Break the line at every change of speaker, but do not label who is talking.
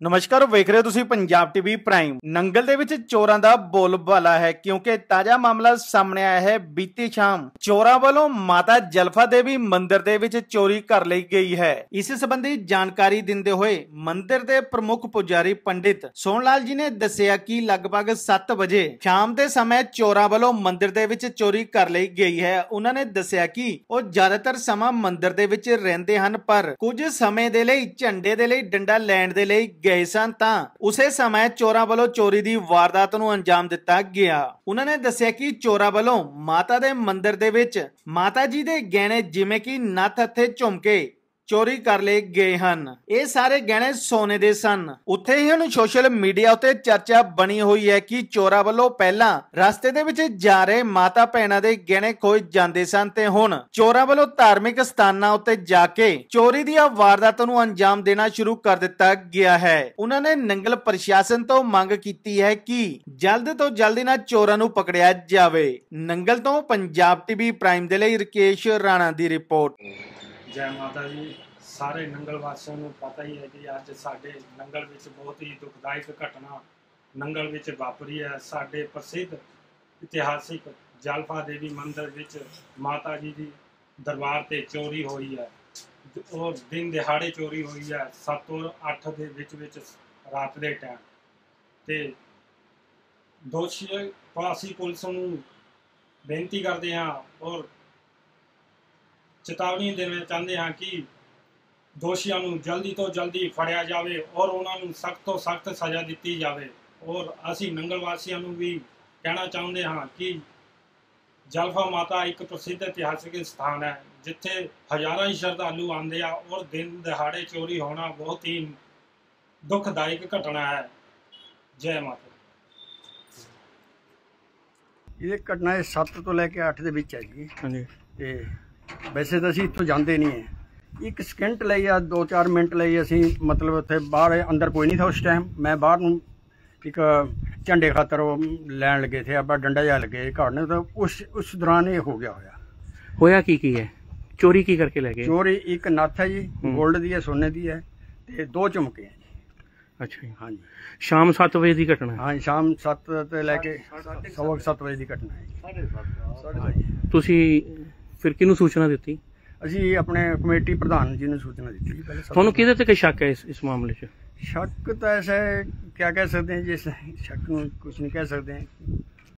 ਨਮਸਕਾਰ ਵੇਖ ਰਹੇ ਹੋ ਤੁਸੀਂ ਪੰਜਾਬ ਟੀਵੀ ਪ੍ਰਾਈਮ। ਨੰਗਲ ਦੇ ਵਿੱਚ ਚੋਰਾਂ ਦਾ ਬੋਲਬਾਲਾ ਹੈ ਕਿਉਂਕਿ ਤਾਜ਼ਾ ਮਾਮਲਾ ਸਾਹਮਣੇ ਆਇਆ ਹੈ। ਬੀਤੀ ਸ਼ਾਮ ਚੋਰਾਂ ਵੱਲੋਂ ਮਾਤਾ ਜਲਫਾ ਦੇਵੀ ਮੰਦਿਰ ਦੇ ਵਿੱਚ ਚੋਰੀ ਕਰ ਲਈ ਗਈ ਹੈ। ਇਸ ਸੰਬੰਧੀ ਜਾਣਕਾਰੀ ਦਿੰਦੇ ਹੋਏ ਮੰਦਿਰ ਦੇ ਪ੍ਰਮੁੱਖ ਪੁਜਾਰੀ ਪੰਡਿਤ ਸੋਹਣ ਲਾਲ ਜੀ ਨੇ ਦੱਸਿਆ ਕਿ ਲਗਭਗ 7 ਵਜੇ ਸ਼ਾਮ ਦੇ ਸਮੇਂ ਚੋਰਾਂ ਵੱਲੋਂ ਮੰਦਿਰ ਦੇ ਵਿੱਚ ਚੋਰੀ ਕਰ ਲਈ ਗਈ ਹੈ। ਉਹਨਾਂ ਨੇ ਦੱਸਿਆ ਕਿ ਉਹ ਜ਼ਿਆਦਾਤਰ ਸਮਾਂ ਮੰਦਿਰ ਦੇ ਵਿੱਚ ਰਹਿੰਦੇ ਹਨ, ਪਰ ਕੁਝ ਸਮੇਂ ਦੇ ਲਈ ਝੰਡੇ ਦੇ ਲਈ ਡੰਡਾ ਲੈਣ ਦੇ ਲਈ ਗਏ ਸਨ ਤਾਂ ਉਸੇ ਸਮੇਂ ਚੋਰਾਂ ਵੱਲੋਂ ਚੋਰੀ ਦੀ ਵਾਰਦਾਤ ਨੂੰ ਅੰਜਾਮ ਦਿੱਤਾ ਗਿਆ। ਉਹਨਾਂ ਨੇ ਦੱਸਿਆ ਕਿ ਚੋਰਾਂ ਵੱਲੋਂ ਮਾਤਾ ਦੇ ਮੰਦਿਰ ਦੇ ਵਿੱਚ ਮਾਤਾ ਜੀ ਦੇ ਗਹਿਣੇ ਜਿਵੇਂ ਕਿ ਨੱਥ ਅਤੇ ਝੁਮਕੇ ਚੋਰੀ ਕਰ ਲਏ ਗਏ ਹਨ। ਇਹ ਸਾਰੇ ਗਹਿਣੇ ਸੋਨੇ ਦੇ ਸਨ। ਉੱਥੇ ਹੀ ਹੁਣ ਸੋਸ਼ਲ ਮੀਡੀਆ ਉੱਤੇ ਚਰਚਾ ਬਣੀ ਹੋਈ ਹੈ ਕਿ ਚੋਰਾਂ ਵੱਲੋਂ ਪਹਿਲਾਂ ਰਸਤੇ ਦੇ ਵਿੱਚ ਜਾ ਰਹੇ ਮਾਤਾ ਭੈਣਾਂ ਦੇ ਗਹਿਣੇ ਖੋਏ ਜਾਂਦੇ ਸਨ ਤੇ ਹੁਣ ਚੋਰਾਂ ਵੱਲੋਂ ਧਾਰਮਿਕ ਸਥਾਨਾਂ ਉੱਤੇ ਜਾ ਕੇ ਚੋਰੀ ਦੀਆਂ ਵਾਰਦਾਤਾਂ ਨੂੰ ਅੰਜਾਮ ਦੇਣਾ ਸ਼ੁਰੂ ਕਰ ਦਿੱਤਾ ਗਿਆ ਹੈ। ਉਹਨਾਂ ਨੇ ਨੰਗਲ ਪ੍ਰਸ਼ਾਸਨ ਤੋਂ ਮੰਗ ਕੀਤੀ ਹੈ ਕਿ ਜਲਦ ਤੋਂ ਜਲਦ ਇਹਨਾਂ ਚੋਰਾਂ ਨੂੰ ਪਕੜਿਆ ਜਾਵੇ। ਨੰਗਲ ਤੋਂ ਪੰਜਾਬ ਟੀਵੀ ਪ੍ਰਾਈਮ ਦੇ ਲਈ ਰਕੇਸ਼ ਰਾਣਾ ਦੀ ਰਿਪੋर्ट।
जय माता जी। सारे नंगल वासियों को पता ही है कि अज साडे नंगल विच बहुत ही दुखदायक घटना नंगल विच वापरी है। साडे प्रसिद्ध इतिहासिक जलफा देवी मंदिर विच माता जी की दरबार ते चोरी हुई है और दिन दिहाड़े चोरी हुई है। 7 और 8 के विच रात के टाइम ते दोषी पासी पुलिस नूं बेनती करते हैं और चेतावनी देना चाहते हैं कि दोषियों को जल्दी तो जल्दी फड़िया जाए और उन्होंने सख्त तो सख्त सज़ा दी जाए। और असी नंगल वासियों को भी कहना चाहते हाँ कि जलफा माता एक प्रसिद्ध इतिहासिक स्थान है जिथे हज़ारों ही श्रद्धालु आते हैं और दिन दिहाड़े चोरी होना बहुत ही दुखदायक घटना है। जय माता।
ये घटना 7 तो लैके 8 के बीच है जी। हाँ जी। वैसे तो असीं इत्थों जाते नहीं है। एक सकेंट ਲਈ या 2-4 मिनट ਲਈ ਅਸੀਂ मतलब ਉੱਥੇ ਬਾਹਰ ਅੰਦਰ ਕੋਈ ਨਹੀਂ था उस टाइम। मैं बाहर ਨੂੰ एक झंडे खातर ਉਹ ਲੈਣ ਲੱਗੇ थे ਆਪਾਂ ਡੰਡਾ ਜਿਹਾ ਲੱਗੇ ਘਾੜਨੇ ਤਾਂ ਉਸ ਦੌਰਾਨ ਇਹ ਹੋ ਗਿਆ ਹੋਇਆ
ਕੀ ਹੈ ਚੋਰੀ ਕੀ ਕਰਕੇ ਲੈ ਗਏ?
ਚੋਰੀ ਇੱਕ ਨੱਥ ਹੈ ਜੀ, 골ਡ ਦੀ ਹੈ, ਸੋਨੇ ਦੀ ਹੈ ਤੇ 2 ਝੁਮਕੇ ਹੈ ਜੀ।
ਅੱਛਾ ਜੀ।
ਹਾਂਜੀ।
ਸ਼ਾਮ 7 ਵਜੇ ਦੀ ਘਟਨਾ?
ਹਾਂ, ਸ਼ਾਮ 7 ਤੋਂ ਲੈ ਕੇ 7:15 ਵਜੇ ਦੀ ਘਟਨਾ ਹੈ ਜੀ। 7:30।
ਤੁਸੀਂ ਫਿਰ ਕਿਹਨੂੰ ਸੂਚਨਾ ਦਿੱਤੀ?
ਅਸੀਂ ਆਪਣੇ ਕਮੇਟੀ ਪ੍ਰਧਾਨ ਜੀ ਨੂੰ सूचना दी थी।
ਤੁਹਾਨੂੰ ਕਿਹਦੇ ਤੇ ਸ਼ੱਕ ਹੈ ਇਸ ਮਾਮਲੇ 'ਚ?
शक तो ऐसा है, क्या कह सकते हैं, जिस शक कुछ नहीं कह सकते हैं।